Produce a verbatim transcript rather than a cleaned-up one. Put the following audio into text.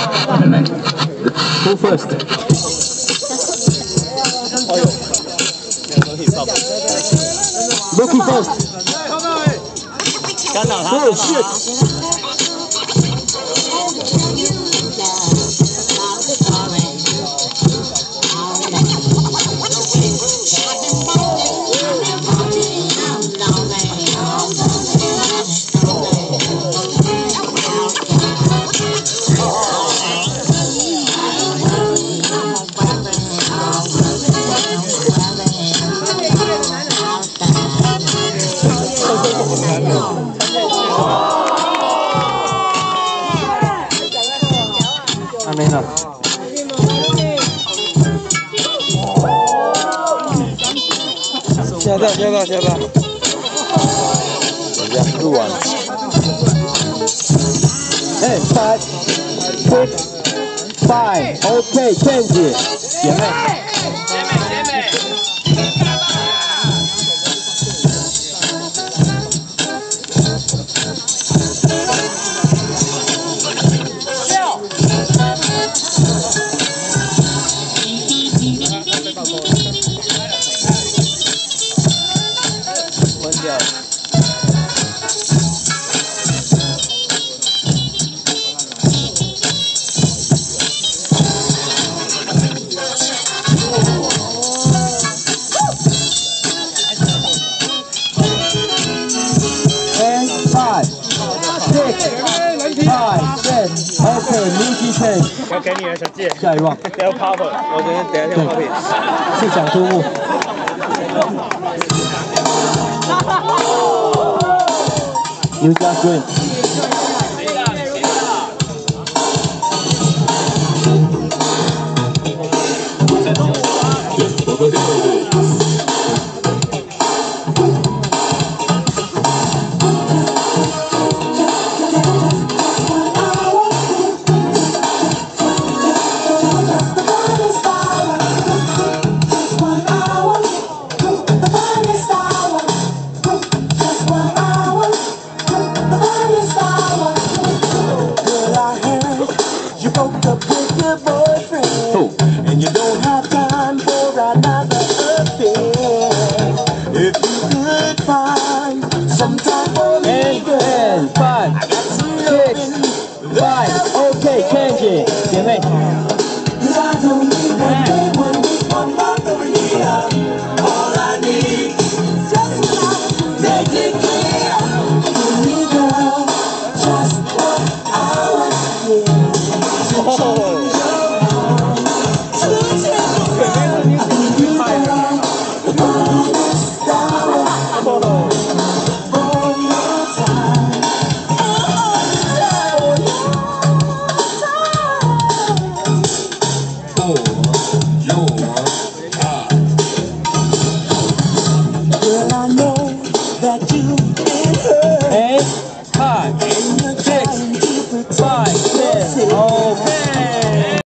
Who first? Loki first. 干扰他。 Oh shit! I mean, uh, 下到下到下到，人家录完了。哎 ，five, six, five, OK, change， 姐妹。姐妹姐妹。关掉。And five, six, five, six, OK, Lucy change。 要给你了，小姐。 下一 round。 不要 pop， 我等下等下跳 pop。 气场突兀。You just win. Oh. And you don't have time for another affair. If you could find some time for me, And five, six, five, OK, change it. 姐妹。 'Cause I don't need one day, one week, one month, or a year. All I need is just one hour. Make it clear to me, girl, just one hour. Yeah.